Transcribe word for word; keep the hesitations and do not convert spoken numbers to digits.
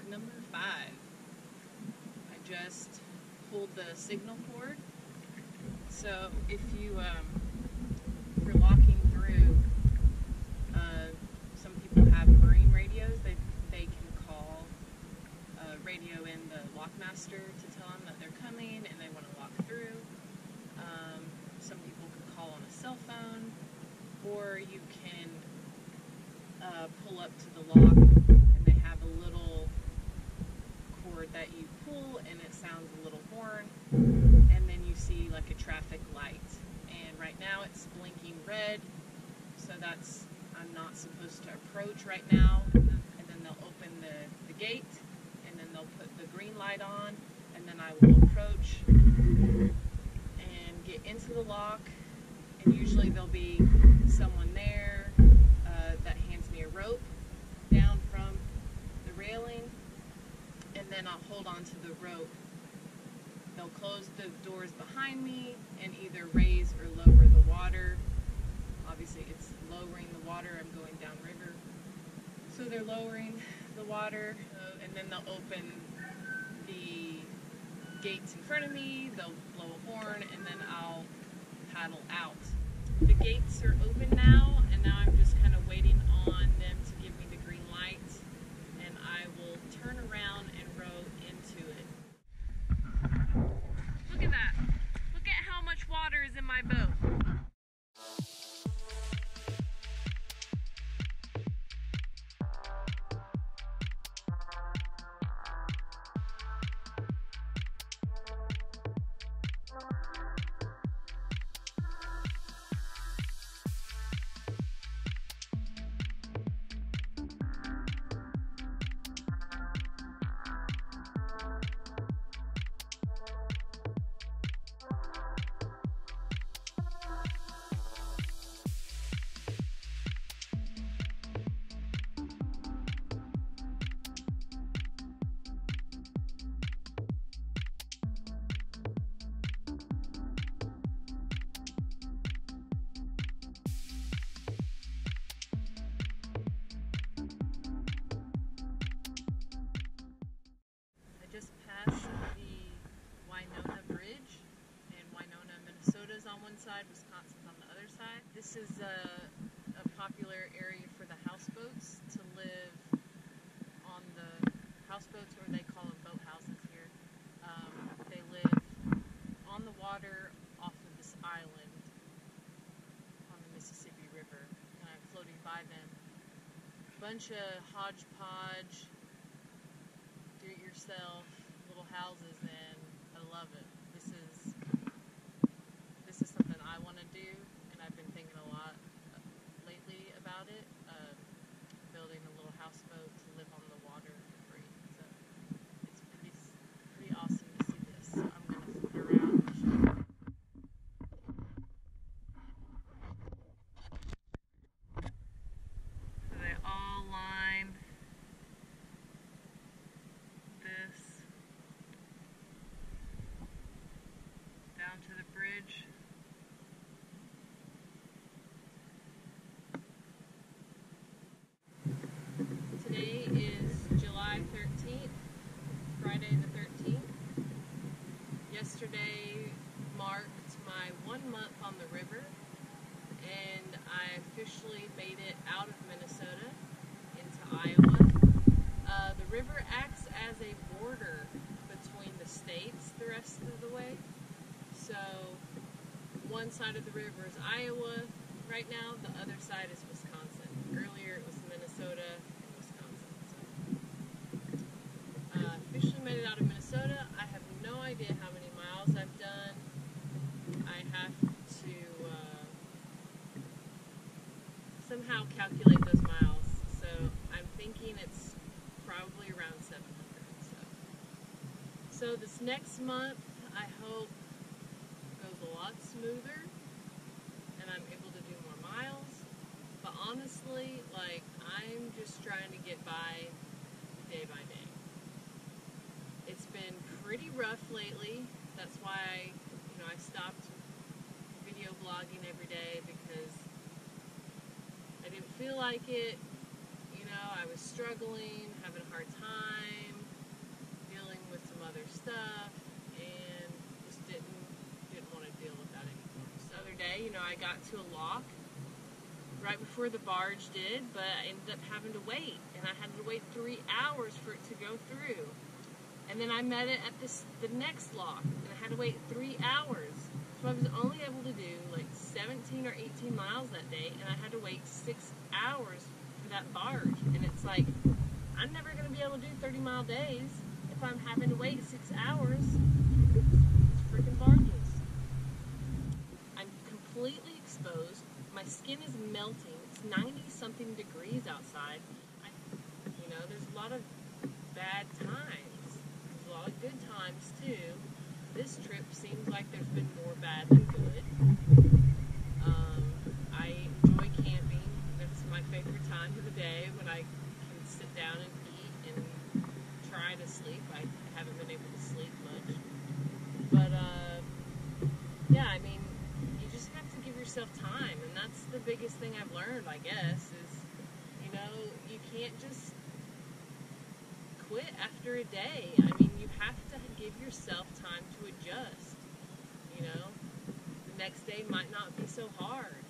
number five. I just pulled the signal cord. So if you, um, if you're locking through, uh, some people have marine radios. They they can call uh, radio in the Lockmaster to tell them that they're coming and they want to lock through. Um, some people can call on a cell phone, or you can uh, pull up to the lock, and they have a little cord that you pull, and it sounds a little horn, and then you see like a traffic light. And right now it's blinking red, so that's I'm not supposed to approach right now. And then they'll open the, the gate, and then they'll put the green light on, and then I will approach and get into the lock. And usually there'll be someone there uh, that hands me a rope down from the railing, and then I'll hold on to the rope. They'll close the doors behind me and either raise or lower the water. Obviously it's lowering the water, I'm going downriver. So they're lowering the water, uh, and then they'll open the gates in front of me, they'll blow a horn, and then I'll paddle out. The gates are open now, and now I'm just kind of waiting on them to give me the green light, and I will turn around and row into it. Look at that. Look at how much water is in my boat. Just past the Winona Bridge, and Winona, Minnesota is on one side, Wisconsin's on the other side. This is a, a popular area for the houseboats to live on the houseboats, or they call them boat houses here. Um, they live on the water off of this island on the Mississippi River, and I'm floating by them. Bunch of hodgepodge, do-it-yourself little houses, and I love it. This is this is something I want to do, and I've been thinking a lot lately about it. Um, building a little houseboat to live on the water for free. So it's pretty pretty awesome to see this. So I'm gonna flip it around and show you. So they all line this down to the bridge. Today is July thirteenth, Friday the thirteenth. Yesterday marked my one month on the river, and I officially made it out of Minnesota into Iowa. Uh, the river acts as a border between the states the rest of the way. So one side of the river is Iowa right now, the other side is Wisconsin. Earlier it was Minnesota and Wisconsin. So uh, officially made it out of Minnesota. I have no idea how many miles I've done. I have to uh, somehow calculate those miles. So I'm thinking it's probably around seven hundred. So, so this next month, I hope goes a lot smoother, and I'm able to do more miles. But honestly, like, I'm just trying to get by day by day. It's been pretty rough lately. That's why, you know, I stopped video blogging every day, because I didn't feel like it. You know, I was struggling, having a hard time. day, you know, I got to a lock right before the barge did, but I ended up having to wait, and I had to wait three hours for it to go through. And then I met it at this the next lock, and I had to wait three hours. So I was only able to do like seventeen or eighteen miles that day, and I had to wait six hours for that barge. And it's like, I'm never going to be able to do thirty mile days if I'm having to wait six hours for freaking barges. I'm completely exposed. My skin is melting. It's ninety something degrees outside. I, you know, there's a lot of bad times. There's a lot of good times too. This trip seems like there's been more bad than good. Um, I enjoy camping. That's my favorite time of the day when I can sit down and eat and try to sleep. I haven't been able to sleep much. But, uh, yeah, I mean, you just have to give yourself time, and that's the biggest thing I've learned, I guess, is, you know, you can't just quit after a day. I mean, you have to give yourself time to adjust, you know. The next day might not be so hard.